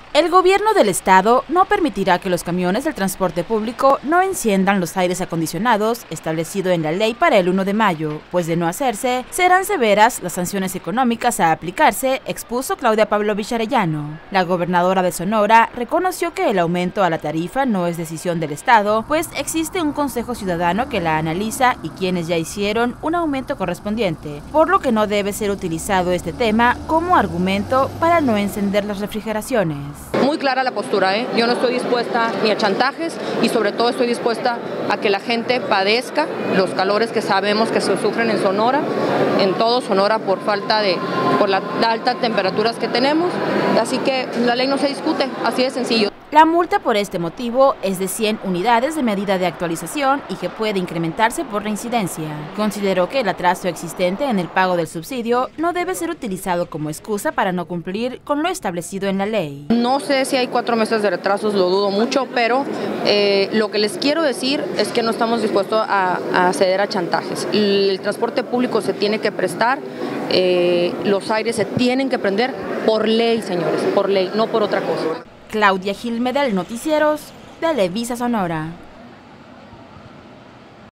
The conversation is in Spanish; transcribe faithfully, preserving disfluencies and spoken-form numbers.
El gobierno del estado no permitirá que los camiones del transporte público no enciendan los aires acondicionados establecido en la ley para el uno de mayo, pues de no hacerse, serán severas las sanciones económicas a aplicarse, expuso Claudia Pavlovich Arellano. La gobernadora de Sonora reconoció que el aumento a la tarifa no es decisión del estado, pues existe un consejo ciudadano que la analiza y quienes ya hicieron un aumento correspondiente, por lo que no debe ser utilizado este tema como argumento para no encender las refrigeraciones. Muy clara la postura, ¿eh? Yo no estoy dispuesta ni a chantajes y sobre todo estoy dispuesta a que la gente padezca los calores que sabemos que se sufren en Sonora, en todo Sonora por falta de, por las altas temperaturas que tenemos, así que la ley no se discute, así de sencillo. La multa por este motivo es de cien unidades de medida de actualización y que puede incrementarse por reincidencia. Consideró que el atraso existente en el pago del subsidio no debe ser utilizado como excusa para no cumplir con lo establecido en la ley. No sé si hay cuatro meses de retrasos, lo dudo mucho, pero eh, lo que les quiero decir es que no estamos dispuestos a, a ceder a chantajes. El, el transporte público se tiene que prestar, eh, los aires se tienen que prender por ley, señores, por ley, no por otra cosa. Claudia Gilmedel, Noticieros, Televisa Sonora.